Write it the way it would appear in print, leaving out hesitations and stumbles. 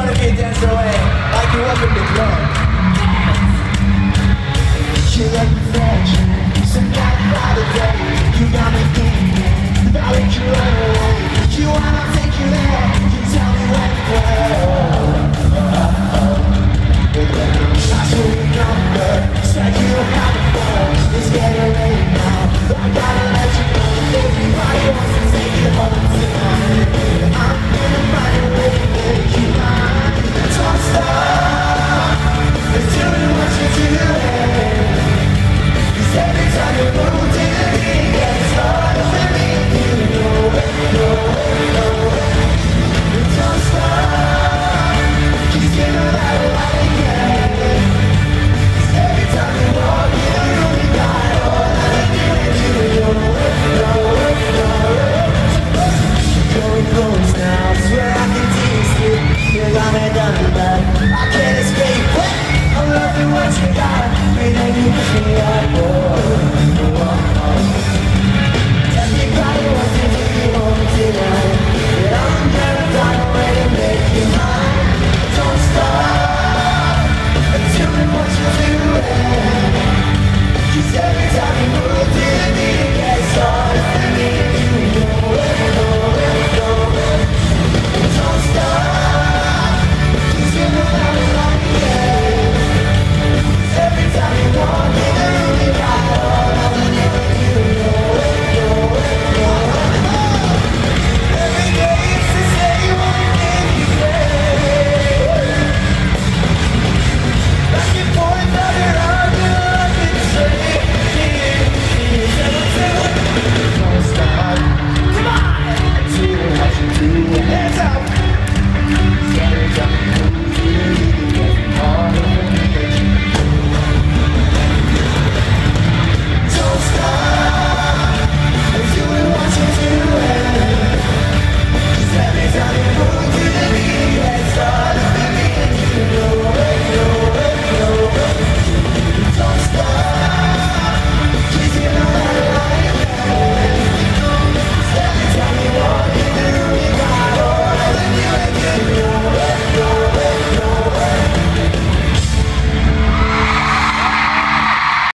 wanna be a dancer away, like you welcome the club. You like the fetch, some kind of holiday. You got me thinking about it, you run away. You wanna take you there.